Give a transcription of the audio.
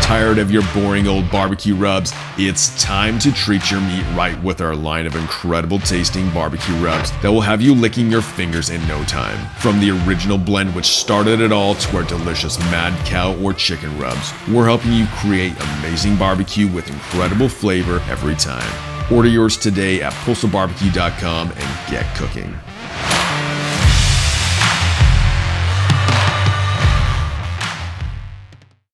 Tired of your boring old barbecue rubs? It's time to treat your meat right with our line of incredible tasting barbecue rubs that will have you licking your fingers in no time. From the original blend which started it all to our delicious mad cow or chicken rubs, we're helping you create amazing barbecue with incredible flavor every time. Order yours today at postalbarbecue.com and get cooking.